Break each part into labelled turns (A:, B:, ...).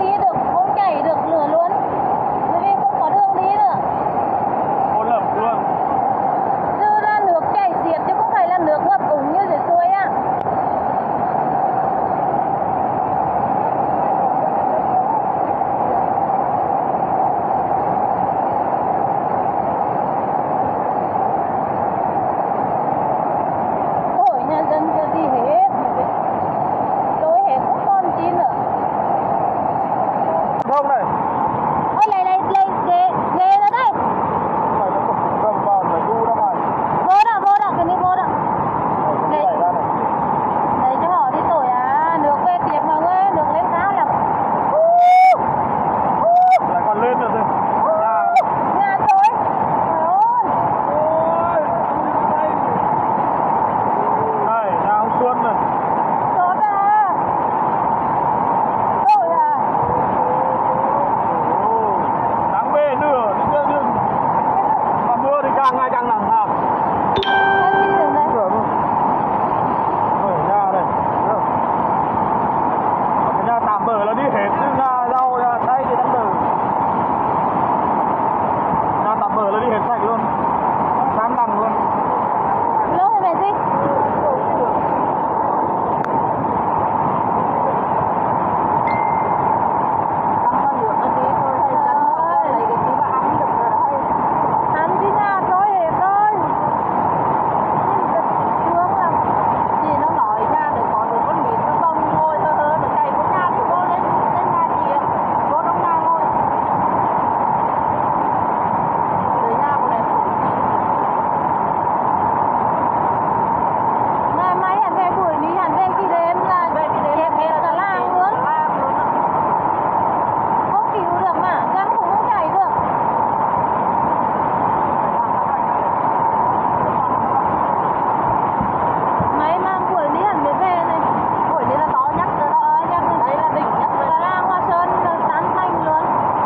A: đi được, không chảy được lửa luôn. Bởi vì không có đường đi nữa.
B: Cô lập luôn.
A: Chứ là nước chảy xiết chứ không phải là nước ngập úng như dưới suối á. Ôi, nhà dân chưa đi hết. Trôi hết không còn chi nữa.
B: Không này.
A: Ôi, lấy ghế ra đây.
B: Phải nó cục cầm vào phải đu ra ngoài.
A: Vô đó, cái này vô đó.
B: Đấy. Này, ra này.
A: Đấy cho họ đi tội à, nước về tiếp mọi người, nước lên cao lắm.
B: Lại còn lên nữa rồi.
A: Nhà trôi. Trời ơi.
B: Ôi. Đây, nhà ông Xuân này.
A: Chót à. Tội à.
B: Ồ, đáng bê nữa, nhưng mà mưa thì càng ngày càng nặng hả?
A: Em đi đường đấy.
B: Ở nhà đây. Cái nhà tạm bờ là đi hết, nhưng nhà rau nhà thay thì đang bờ. Nhà tạm bờ là đi hết sạch luôn. Sáng đằng luôn.
A: Lô thì mẹ gì? Ăn đi nhà trôi hết rồi. Thương lắm.
C: Thì nó nói ra để có được con mít nó bông ngồi tơ tơ để cày con nhà thì cô lên nhà chị cô trong nhà ngồi tới nhà của này
A: Ngày mai hẳn về buổi ní hẳn về khi đêm là hết cả làng luôn. Không cứu được mà, dân cũng không chảy được. Mấy mang buổi ní hẳn mới về này.
C: buổi đi là to nhất rồi đó nhất đấy là đỉnh nhất rồi
A: Cả làng Hoa Sơn là tán thành luôn.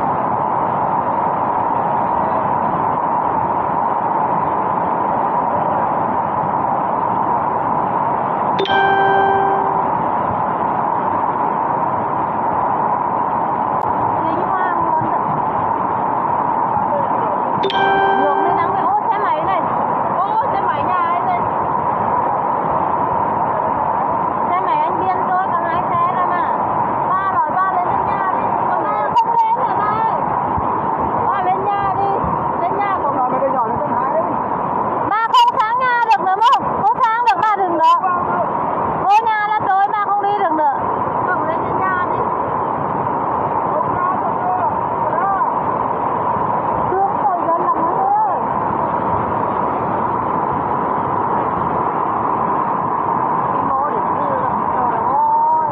A: Lính hoang luôn thật. Nước này nắng phải ô xe máy này.
C: ô xe máy nhà ấy này
A: Xe máy anh Biên trôi cả hai xe ra mà.
C: ba rồi ba lên trên nhà đi
A: Mà không lên hả ba ơi? Ba lên nhà đi. Lên nhà của
B: Làm cái nhỏ lên tầng 2 đấy.
A: ba không sang nhà được nữa không? Không sang được ba đừng đó. Ô nhà là trôi ba không đi được nữa.
C: cầm lên trên nhà đi
A: Thương tội dân lắm mọi người ơi.
C: đi mô để đi rồi trời ơi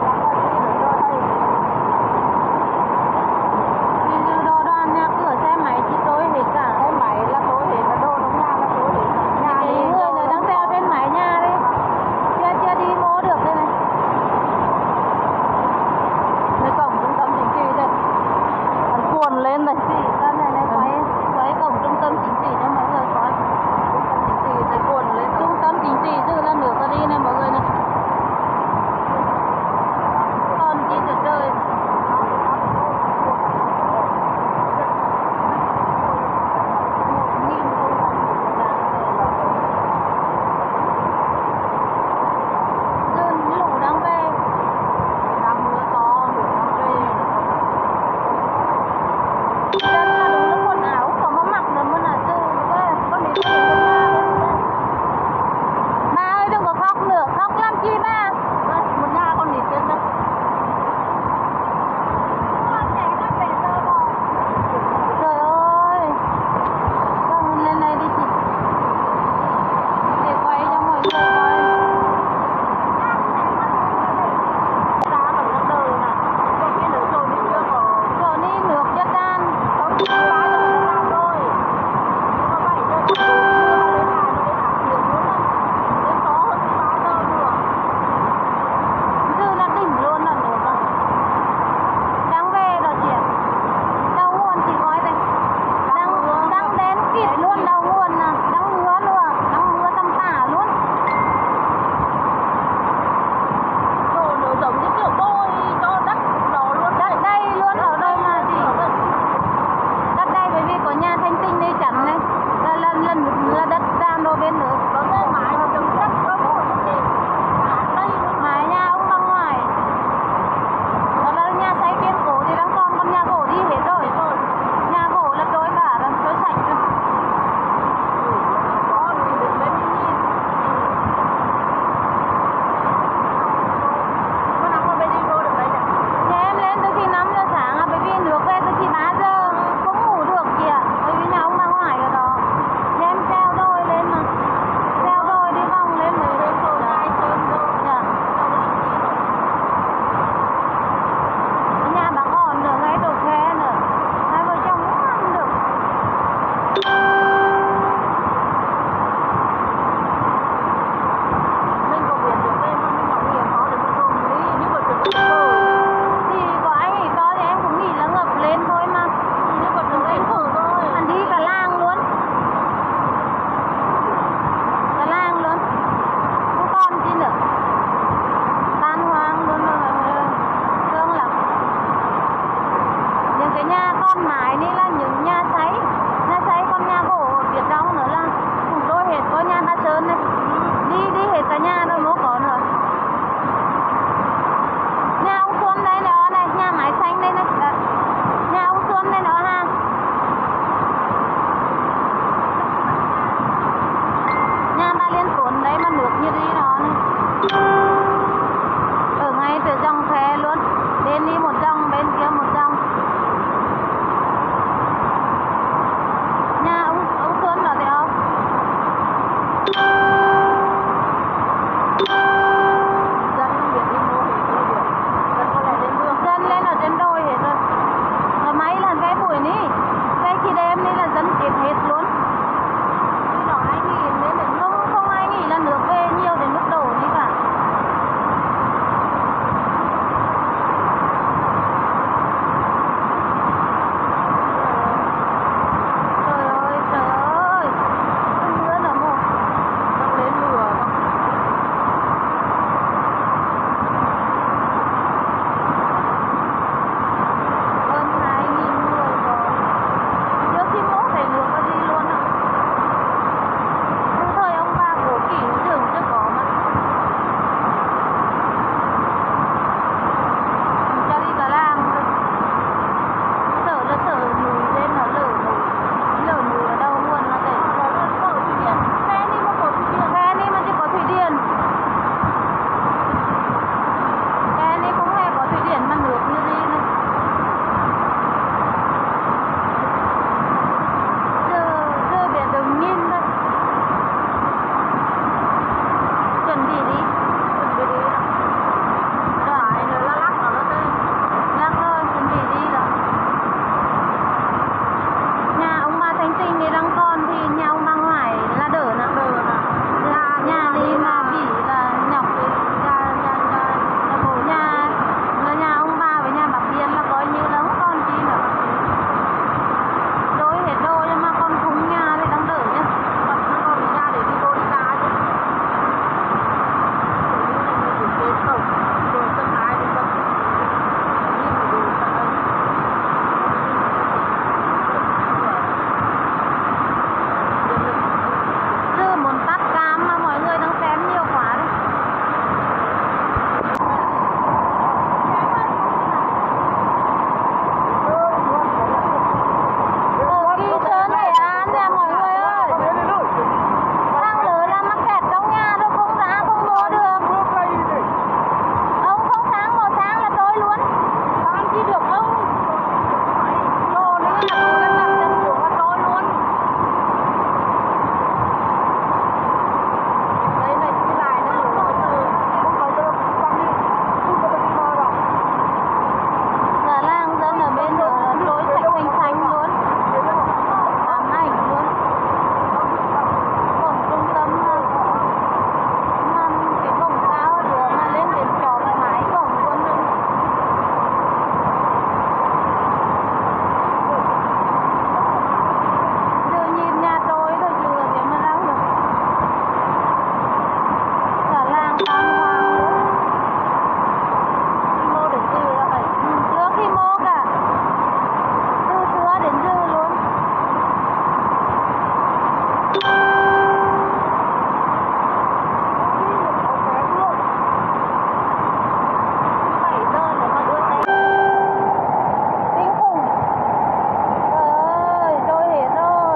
A: Đi dư đồ đoàn nhà cửa xe máy chỉ trôi hết cả.
C: xe máy là tôi để là đồ trong nhà là tôi để nhà
A: Thì
C: đi
A: người này đang treo trên mái nhà đấy. Chưa đi mua được đây này.
C: nơi cổng trung tâm chính trị đây còn cuồn lên đây
A: Chỉ con này này quay cổng trung tâm chính trị cho mọi người coi.
C: chính trị thấy cuồn lên
A: Trung tâm chính trị dư là nước có đi này mọi người này. Còn chi nữa trời. Dư lũ đang về.
C: đang mưa to nước nó về
A: Xe con mái này là những nhà sấy con nhà gỗ ở phía trong nữa là chúng tôi hết có nhà Ba Sơn này, đi hết cả nhà đâu mới có nữa. Nhà ông Xuân đây nữa này, nhà mái xanh đây này, nhà ông Xuân đây nữa ha. Nhà ba Liên Tuấn đấy mà nước như đi đó này. Ở ngay từ dòng khe luôn, bên đi một dòng, bên kia một dòng. Nhà ông Xuân là thế không?
C: Dân không biết đi mua hết rồi được. Dân có lẽ lên đường.
A: Dân lên ở trên đồi hết rồi. Rồi mấy lần cái buổi ní, cái khi đêmនេះlà dân kịp hết luôn.
C: Khi đó ai nghỉ nên để
A: Không ai nghĩ là nước về nhiều đến mức đổ như cả. Trời ơi, không nữa là một.
C: không lên lửa không.
A: Hơn 2.000 người rồi. Trước khi mốt thấy nước có đi luôn ạ. Từ thời ông bà cổ kỷ tưởng chưa có mà. Cho đi cả làng rồi. Sợ là sợ núi lên nó lở núi ở đâu luôn nó để.
C: Có thủy điện. Xe đi mà có thủy điện.
A: Cái này mà chỉ có thủy điện. Cái này cũng hay có thủy điện mà nước như thế này. Giờ biết đừng nhìn thôi. Chuẩn bị đi.
C: Phải nữa là lắc nó tới.
A: Lắc rồi, chuẩn bị đi rồi. Nhà ông bà Thanh Tinh thì đang còn thì nhà ông bà ngoài là đỡ nè. Nhà đi mà bị là nhọc thì nhà ông bà với nhà bà Tiên là coi như là không còn chi nữa. Đôi hết đôi nhưng mà con khung nhà thì đang đỡ nhá.
C: Nó còn ra để đi vô đi ra chứ. Kiểu như là người cổng, rồi sân lái đi cổng. Nhìn thì đủ cả ơn.
A: Giờ muốn tắt cam mà mọi người đang xem nhiều quá đấy. Ở Kỳ Sơn Nghệ An nè mọi người ơi. Thằng lớn là mắc kẹt trong nhà rồi không ra không mua được. Ông không sáng một sáng là tối luôn.
C: Sáng chi được không? Đồ nữa là cứ đặt chân của con trôi luôn. Đây này đi lại nó lửa từ.
A: Cả làng dân ở bên đó là trôi sạch xanh luôn. Ám ảnh luôn. Cổng trung tâm mà cái cổng cao nữa mà lên đến trọn mái cổng luôn rồi. Giờ nhìn nhà tôi thôi chứ là thế mà đâu được. Cả làng tan hoang luôn.
C: Đi mua được gì là phải.
A: Chưa khi mua cả. Từ xưa đến giờ luôn.
C: 7 giờ nữa mà đưa tay.
A: Kinh khủng. Trời ơi, trôi hết rồi.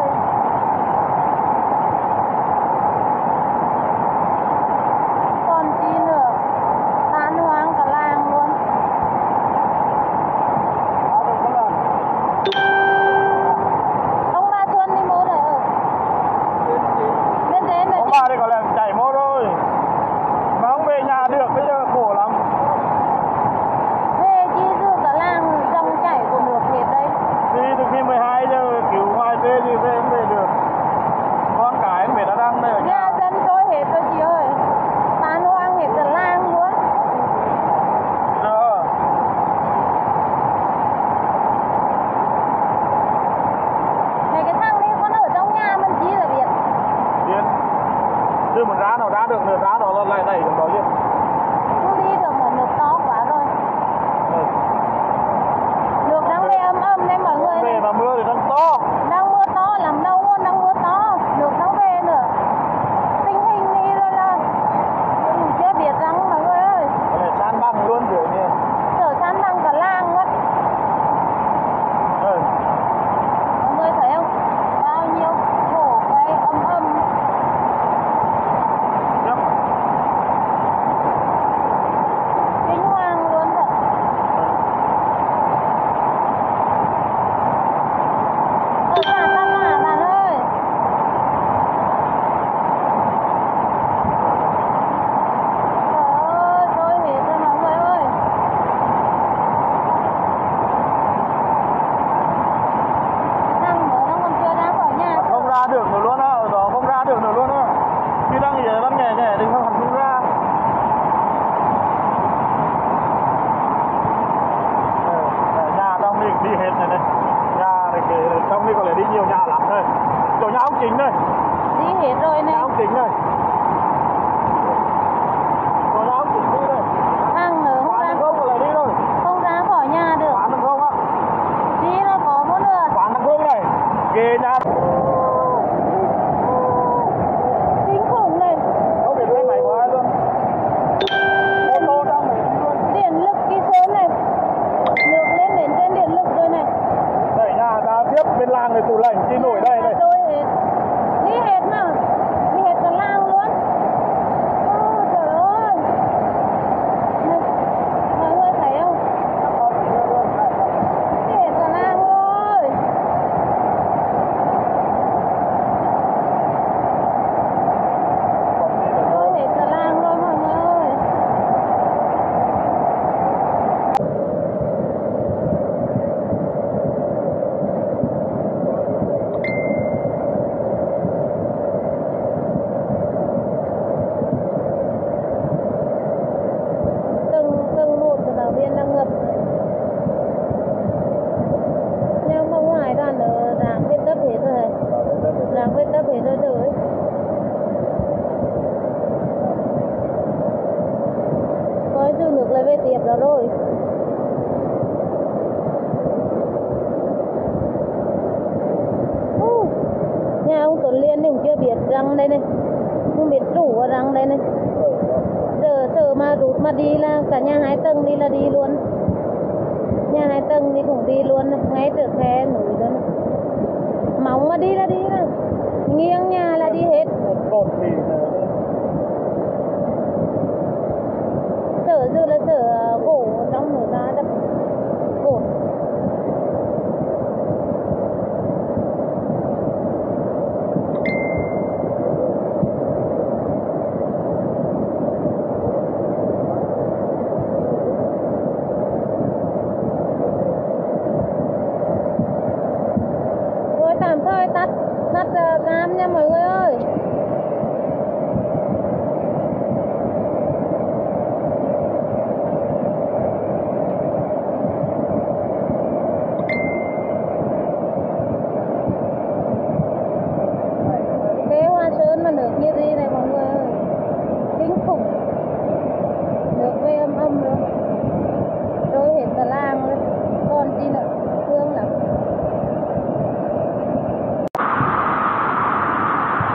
A: Còn chi nữa. Tan hoang cả làng luôn. Ông Ba Xuân đi mua này ở. Lên đến rồi
B: Ông
A: chứ.
B: bà đây có lẽ chạy mô rồi. Mà không về nhà được, bây giờ khổ lắm.
A: Về chi giữ cả làng dòng chảy của nước hết đây.
B: Đi từ khi 12 giờ cứu ngoài về thì về không về được. Con cái anh về đã đang đây ở nhà.
A: Nhà dân trôi hết rồi chị ơi. Tan hoang hết cả làng luôn.
B: Giờ
A: Mấy cái thằng đấy con ở trong nhà mình chi là biết.
B: điên. Đưa một rá nào rá được, nửa rá đó lại đẩy được đó chứ.
A: Không đi được mà nước to quá rồi. Nước đang về ấm ấm nên mọi người
B: Về này. Nhà này kể trong đây có lẽ đi nhiều nhà lắm đây. Chỗ nhà ông Chính đây.
A: Đi hết rồi này.
B: Nhà ông Chính đây. Chỗ nhà ông Chính đi đây.
A: Hàng nữa không ra.
B: Không có lại đi rồi.
A: Không ra khỏi nhà được.
B: Quán thằng không á.
A: Đi rồi có muốn được.
B: Quán thằng không này. Ghê nhà.
A: Kinh khủng này.
B: Không biết lấy mày của ai luôn. Ô tô trong này đi luôn.
A: Điện lực cái số này. Nước lên đến trên điện lực rồi này.
B: Đây nhà ta tiếp bên làng này tủ lạnh đi nổi đây này.
A: Đôi hết. Đi hết mà. Đi hết cả làng luôn. Ôi trời ơi. Này. Mọi người thấy không? Đi hết cả làng rồi. Đôi hết cả làng rồi mọi người ơi. Từng một của đảng viên đang ngập. Nhưng mà ngoài ra nữa rác viết tấp hết rồi. Rác viết tấp hết rồi rồi. Coi dư nước lại về tiếp đó rồi. Nhà ông Tuấn Liên thì cũng chưa biết răng đây này. Không biết rủ ở răng đây này. Giờ mà rút mà đi là cả nhà 2 tầng đi là đi luôn. Nhà 2 tầng thì cũng đi luôn, ngay trước khe núi đó. Móng mà đi là đi nè. Nghiêng nhà là đi hết.
B: Cột thì
A: Sợ giờ là sợ gỗ trong nửa ra đập cột. Rồi tạm thời tắt cam nha mọi người ơi. Cái Hoa Sơn mà nước như thế này mọi người ơi. Kinh khủng. Nước về âm rồi. Rồi hết cả làng rồi. Còn gì nữa. Thương lắm.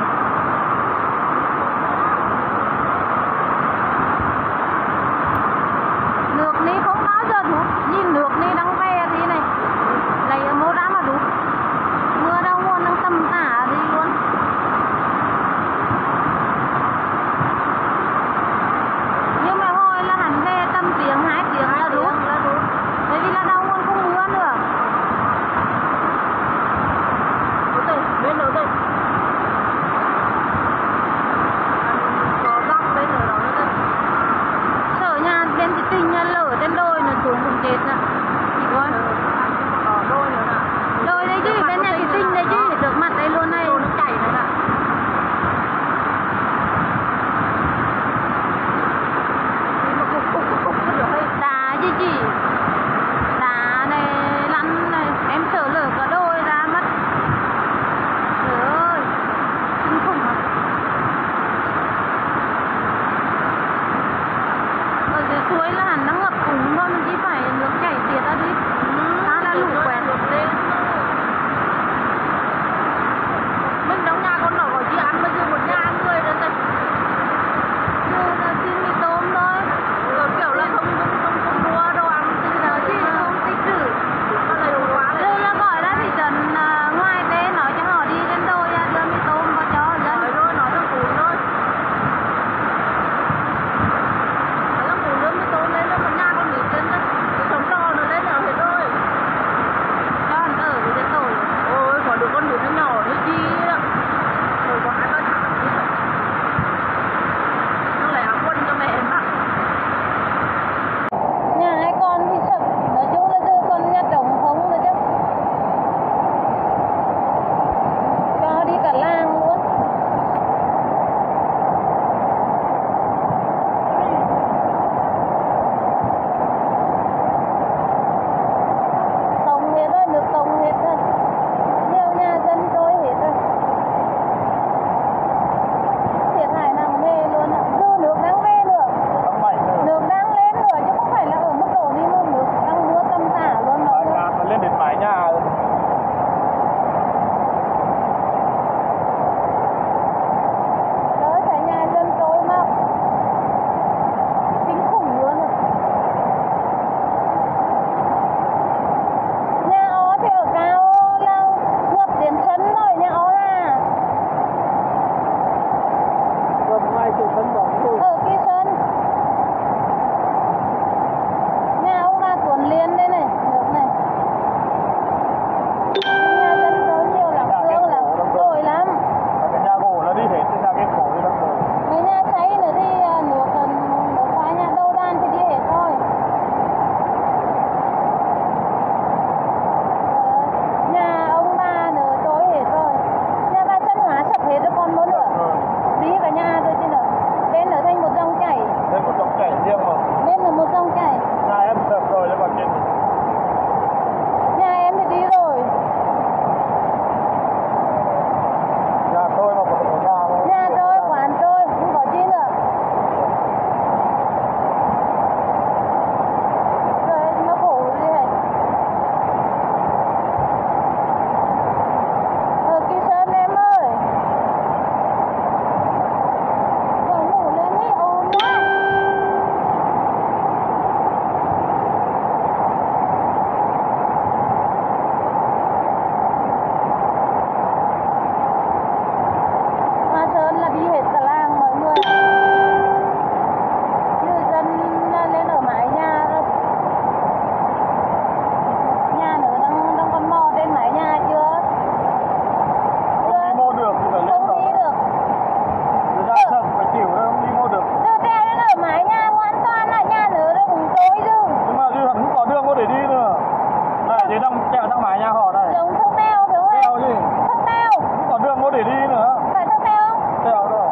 B: Chị đang kẹo trong mái nhà họ này.
A: Đường thang teo Thương ơi.
B: Kẹo gì?
A: Thang teo.
B: Còn đường có để đi nữa.
A: Phải thang teo không?
B: Kẹo đâu.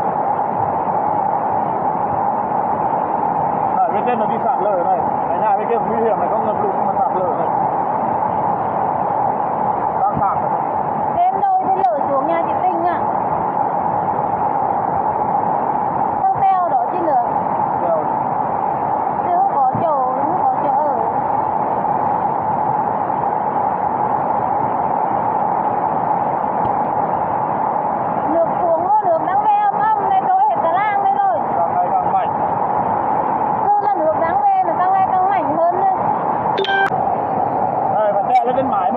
B: Này bên trên là đi sạt lở này. Cái nhà bên kia nguy hiểm này, có ngập lụt mà sạt lở này. Đang sạt này.
A: Đêm đôi thì lở xuống nhà chị Tinh à. Thang teo đó chứ nữa.
B: Kẹo.
A: Chứ không có chỗ ở. Nước xuống rồi, nước đang về âm này trôi hết cả làng đây rồi.
B: Càng ngày càng mạnh.
A: Cứ là nước đang về là càng ngày càng mạnh hơn đấy.
B: Đây, phải chạy lên trên mái